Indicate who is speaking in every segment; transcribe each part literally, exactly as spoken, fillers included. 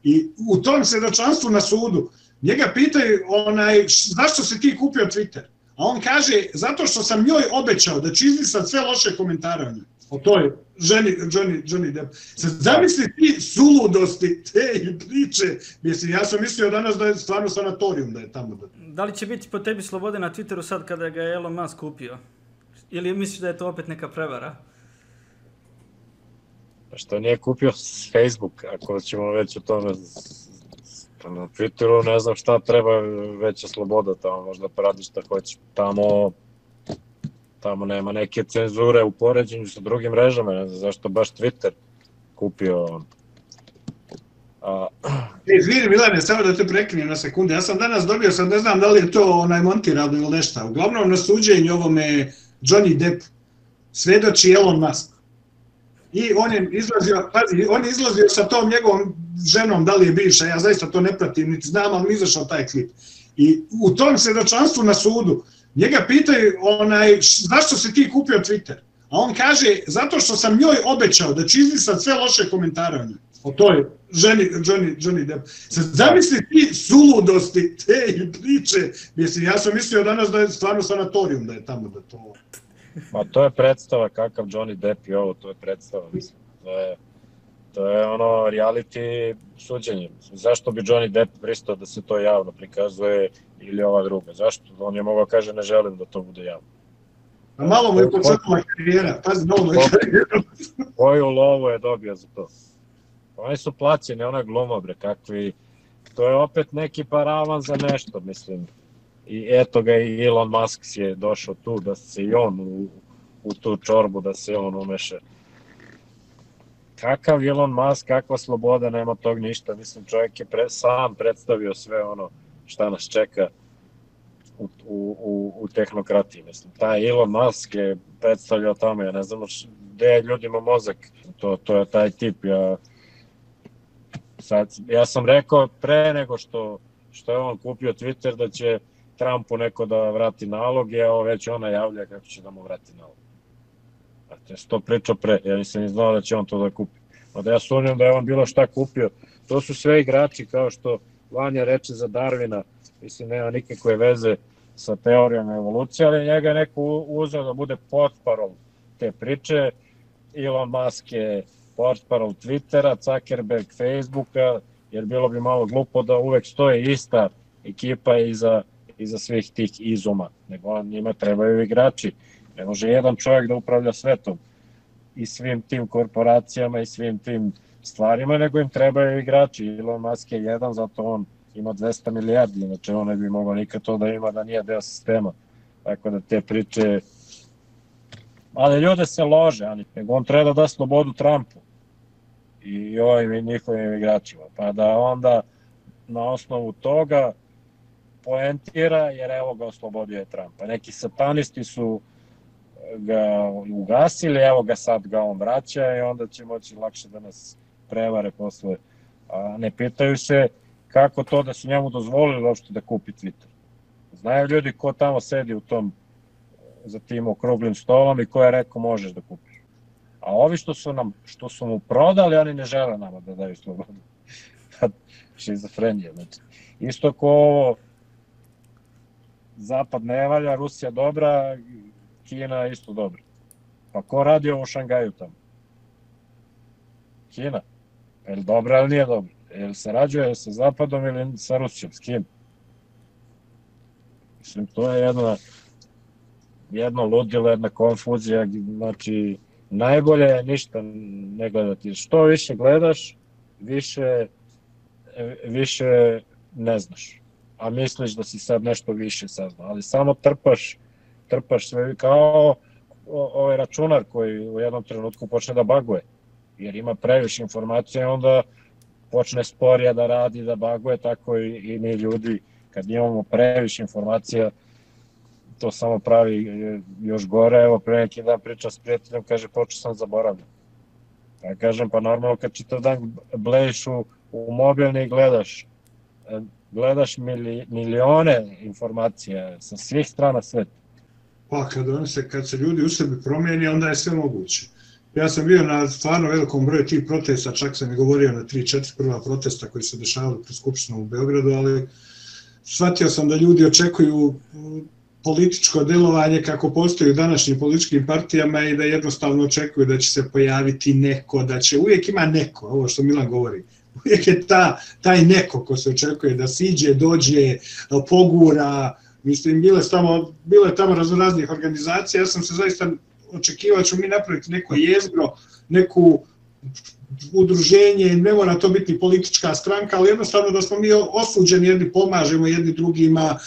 Speaker 1: I u tom svjedočanstvu na sudu njega pitaju onaj, zašto si ti kupio Twitter? A on kaže, zato što sam njoj obećao da će izbrisati sve loše komentare o njoj. O toj ženi, Johnny, Johnny Depp. Sad, zamisli ti suludosti te priče. Mislim, ja sam mislio danas da je stvarno sanatorijum da je tamo. Da,
Speaker 2: da li će biti po tebi slobode na Twitteru sad kada ga je Elon Musk kupio? Ili misliš da je to opet neka prevara?
Speaker 3: Što nije kupio Facebook, ako ćemo već o tome na Twitteru, ne znam šta treba veća sloboda tamo, možda poradi šta hoćeš. Tamo, tamo nema neke cenzure u poređenju sa drugim mrežama, ne znam zašto baš Twitter kupio. A...
Speaker 1: Izvini Milane, samo da te prekinem na sekundu, ja sam danas dobio, sam ne znam da li je to onaj montirano ili nešto, uglavnom na suđenju ovome Johnny Depp svedoči Elon Musk. I on je izlazio, pazi, on je izlazio sa tom njegovom ženom, da li je bivša, ja zaista to ne pratim, niti znam, ali mi izašao taj klip. I u tom svjedočanstvu na sudu njega pitaju, onaj, zašto si ti kupio Twitter? A on kaže, zato što sam njoj obećao da će izbrisati sve loše komentare o njoj. O toj ženi, Johnny, Johnny Depp. Sad, zamisli ti suludosti te priče. Mislim, ja sam mislio danas da je stvarno sanatorijum da je tamo da to...
Speaker 3: Pa to je predstava kakav Johnny Depp i ovo, to je predstava, mislim. To je, to je ono reality suđenje. Zašto bi Johnny Depp pristao da se to javno prikazuje ili ova druga? Zašto? On je mogao kaže ne želim da to bude javno.
Speaker 1: A malo mu je početila karijera, pazi, malo mu je karijera.
Speaker 3: Koju lovu je dobio za to? Oni su plaćeni, ona gluma, bre, kakvi... To je opet neki paravan za nešto, mislim. I eto ga i Elon Musk je došao tu da se i on u, u tu čorbu, da se on umeše. Kakav Elon Musk, kakva sloboda, nema tog ništa. Mislim, čovjek je pre, sam predstavio sve ono šta nas čeka u, u, u, u tehnokratiji. Mislim, taj Elon Musk je predstavljao tamo, ja ne znam gde je ljudima mozak. To, to je taj tip. Ja, sad, ja sam rekao pre nego što, što je on kupio Twitter da će Trumpu neko da vrati nalog, i evo već ona javlja kako će da mu vrati nalog. Znate, ja sam to pričao pre, ja nisam ni znao da će on to da kupi. Onda ja sumnjam da je on bilo šta kupio. To su sve igrači, kao što Vanja reče za Darwina, mislim, nema nikakve veze sa teorijom evolucije, ali njega je neko uzeo da bude portparol te priče. Elon Musk je portparol Twittera, Zuckerberg Facebooka, jer bilo bi malo glupo da uvek stoje ista ekipa iza iza svih tih izuma, nego njima trebaju igrači. Ne može jedan čovjek da upravlja svetom i svim tim korporacijama i svim tim stvarima, nego im trebaju igrači. Elon Musk je jedan, zato on ima dvesta milijardi, inače on ne bi mogao nikad to da ima da nije deo sistema. Tako da te priče... Ali ljude se lože, ali nego on treba da da slobodu Trumpu i ovim njihovim igračima, pa da onda na osnovu toga poentira, jer evo ga oslobodio je Trumpa. Neki satanisti su ga ugasili, evo ga sad ga on vraća i onda će moći lakše da nas prevare posle. A ne pitaju se kako to da su njemu dozvolili uopšte da kupi Twitter. Znaju ljudi ko tamo sedi u tom za tim okruglim stolom i ko je rekao možeš da kupiš. A ovi što su nam, što su mu prodali, oni ne žele nama da daju slobodu. Šizofrenija, znači. Isto ko ovo Zapad ne valja, Rusija dobra, Kina isto dobra. Pa ko radi ovo u Šangaju tamo? Kina. Je li dobra ili nije dobra? Je li sarađuje sa Zapadom ili sa Rusijom? S kim? Mislim, to je jedna, jedno ludilo, jedna konfuzija. Znači, najbolje je ništa ne gledati. Što više gledaš, više, više ne znaš. A misliš da si sad nešto više saznao, ali samo trpaš, trpaš sve, kao ovaj računar koji u jednom trenutku počne da baguje, jer ima previše informacija, onda počne sporije da radi, da baguje, tako i, i mi ljudi, kad imamo previše informacija, to samo pravi još gore. Evo, pre neki dan pričam s prijateljem, kaže, počeo sam zaboravljati. Ja kažem, pa normalno kad čitav dan blejiš u, u mobilni i gledaš, gledaš mili, milione informacija sa svih strana sveta.
Speaker 1: Pa kad, on se, kad se ljudi u sebi promijeni, onda je sve moguće. Ja sam bio na stvarno velikom broju tih protesta, čak sam i govorio na tri četiri prva protesta koji se dešavali pred Skupštinom u Beogradu, ali shvatio sam da ljudi očekuju političko delovanje kako postoji u današnjim političkim partijama i da jednostavno očekuju da će se pojaviti neko, da će, uvijek ima neko, ovo što Milan govori, uvijek je ta, taj neko ko se očekuje da siđe, dođe, pogura, mislim, bile tamo, bile tamo raznoraznih organizacija, ja sam se zaista očekivao da ćemo mi napraviti neko jezgro, neku udruženje, ne mora to biti politička stranka, ali jednostavno da smo mi osuđeni, jedni pomažemo jedni drugima,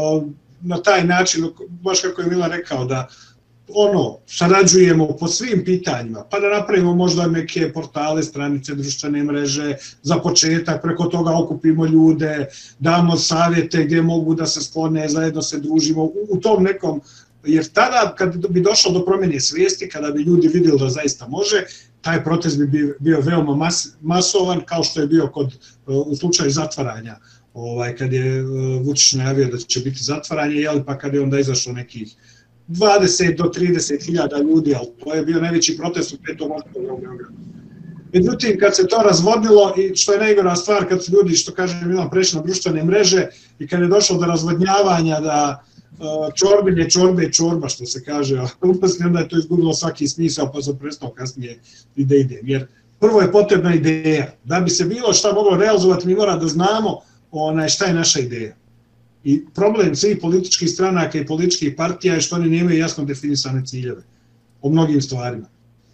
Speaker 1: na taj način, baš kako je Milan rekao, da ono, sarađujemo po svim pitanjima, pa da napravimo možda neke portale, stranice, društvene mreže, za početak, preko toga okupimo ljude, damo savjete gdje mogu da se sklone, zajedno se družimo, u, u tom nekom, jer tada kad bi došlo do promjene svijesti, kada bi ljudi vidjeli da zaista može, taj protest bi bio veoma mas, masovan, kao što je bio kod, u slučaju zatvaranja. Ovaj, kad je Vučić najavio da će biti zatvaranje, jel, pa kad je onda izašlo nekih dvadeset do trideset hiljada ljudi, ali to je bio najveći protest u petog oktobra u Beogradu. Međutim, kad se to razvodnilo, i što je najgora stvar, kad su ljudi, što kaže Milan, prešli na društvene mreže i kad je došlo do razvodnjavanja, da čorbinje, čorbe, čorba, što se kaže, upasno onda je to izgubilo svaki smisao, pa sam prestao kasnije i da idem. Jer prvo je potrebna ideja. Da bi se bilo šta moglo realizovati, mi mora da znamo onaj, šta je naša ideja. I problem svih političkih stranaka i političkih partija je što oni nemaju jasno definisane ciljeve o mnogim stvarima.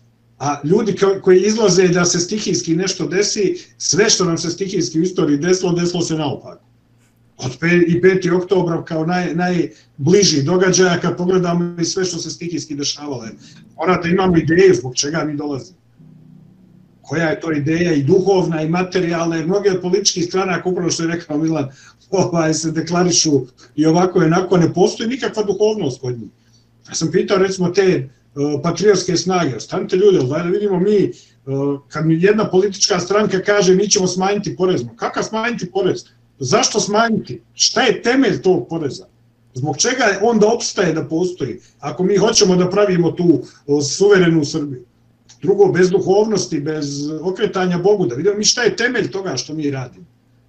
Speaker 1: A ljudi koji izlaze da se stihijski nešto desi, sve što nam se stihijski u istoriji desilo, desilo se naopako. Od i petog oktobra kao naj, najbliži događaja kad pogledamo i sve što se stihijski dešavalo. Morate imamo ideju zbog čega mi dolazimo. Koja je to ideja i duhovna i materijalna, jer mnoge od političkih stranaka, upravo što je rekao Milan, ovaj, se deklarišu i ovako i onako, ne postoji nikakva duhovnost kod njih. Ja sam pitao recimo te uh, patriotske snage, ostanite ljudi, ali da vidimo mi, uh, kad mi jedna politička stranka kaže mi ćemo smanjiti porez, kakav smanjiti porez? Zašto smanjiti? Šta je temelj tog poreza? Zbog čega onda opstaje da postoji, ako mi hoćemo da pravimo tu uh, suverenu Srbiju? Drugo, bez duhovnosti, bez okretanja Bogu, da vidimo mi šta je temelj toga što mi radimo.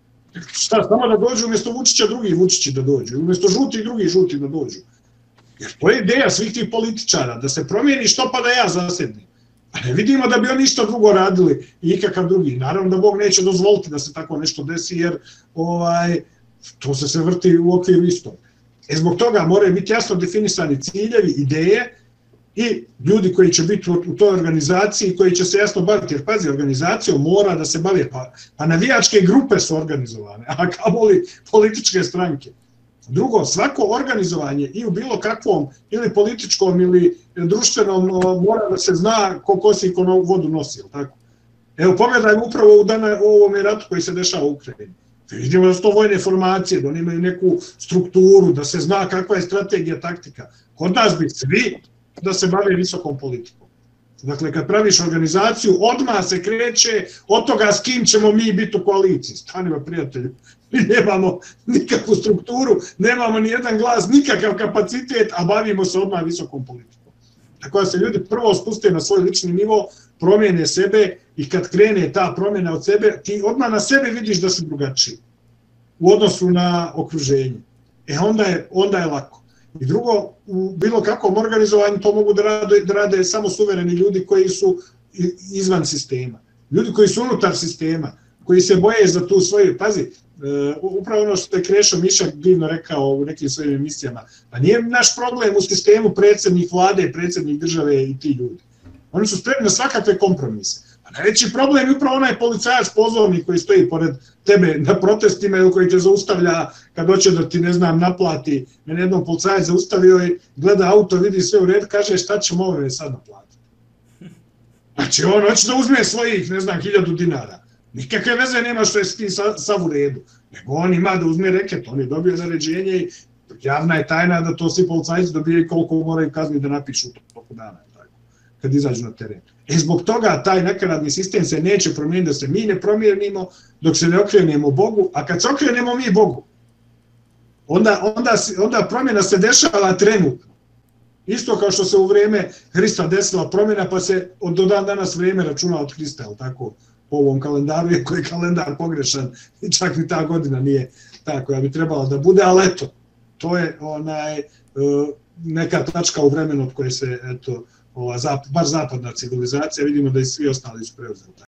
Speaker 1: Šta, samo da dođu umjesto Vučića drugi Vučići da dođu, umjesto žuti drugi žuti da dođu. Jer to je ideja svih tih političara, da se promijeni što pa da ja zasednim. A ne vidimo da bi oni isto drugo radili i ikakav drugi. Naravno da Bog neće dozvoliti da se tako nešto desi, jer ovaj, to se se vrti u okviru isto. E zbog toga moraju biti jasno definisani ciljevi, ideje, i ljudi koji će biti u toj organizaciji, koji će se jasno baviti, jer pazi, organizacijom mora da se bavi, pa, pa navijačke grupe su organizovane, a kamoli političke stranke. Drugo, svako organizovanje i u bilo kakvom ili političkom ili društvenom mora da se zna ko kosi i ko vodu nosi, tako? Evo, pogledajmo upravo u, dana, u ovom ratu koji se dešava u Ukrajini. Vidimo da su to vojne formacije, da oni imaju neku strukturu, da se zna kakva je strategija, taktika. Kod nas bi svi da se bave visokom politikom. Dakle, kad praviš organizaciju, odmah se kreće od toga s kim ćemo mi biti u koaliciji. Stanimo, prijatelju, mi nemamo nikakvu strukturu, nemamo ni jedan glas, nikakav kapacitet, a bavimo se odmah visokom politikom. Tako da se ljudi prvo spuste na svoj lični nivo, promijene sebe i kad krene ta promjena od sebe, ti odmah na sebe vidiš da si drugačiji u odnosu na okruženje. E onda je, onda je lako. I drugo, u bilo kakvom organizovanju to mogu da rade, da rade samo suvereni ljudi koji su izvan sistema. Ljudi koji su unutar sistema, koji se boje za tu svoju, pazi, uh, upravo ono što je Krešo Mišak divno rekao u nekim svojim emisijama, pa nije naš problem u sistemu predsjednik vlade, predsjednik države i ti ljudi. Oni su spremni na svakakve kompromise. A najveći problem je upravo onaj policajac pozornik koji stoji pored tebe na protestima ili koji te zaustavlja kad hoće da ti, ne znam, naplati. Mene jednom policajac zaustavio i gleda auto, vidi sve u red, kaže šta ćemo ove sad naplatiti. Znači on hoće da uzme svojih, ne znam, hiljadu dinara. Nikakve veze nema što je s tim sav u redu. Nego on ima da uzme reket, on je dobio naređenje i javna je tajna da to svi policajci dobije koliko moraju kazni da napišu u toku dana, kad izađu na teren. E zbog toga taj nakaradni sistem se neće promijeniti da se mi ne promijenimo dok se ne okrenemo Bogu, a kad se okrenemo mi Bogu, onda, onda, onda promjena se dešava trenutno. Isto kao što se u vrijeme Hrista desila promjena, pa se od do dan danas vrijeme računa od Hrista, ali tako, po ovom kalendaru, je koji je kalendar pogrešan i čak ni ta godina nije ta koja bi trebala da bude, ali eto, to je onaj, neka tačka u vremenu od koje se, eto, ova, baš zapadna civilizacija, vidimo da i svi ostali su preuzeli.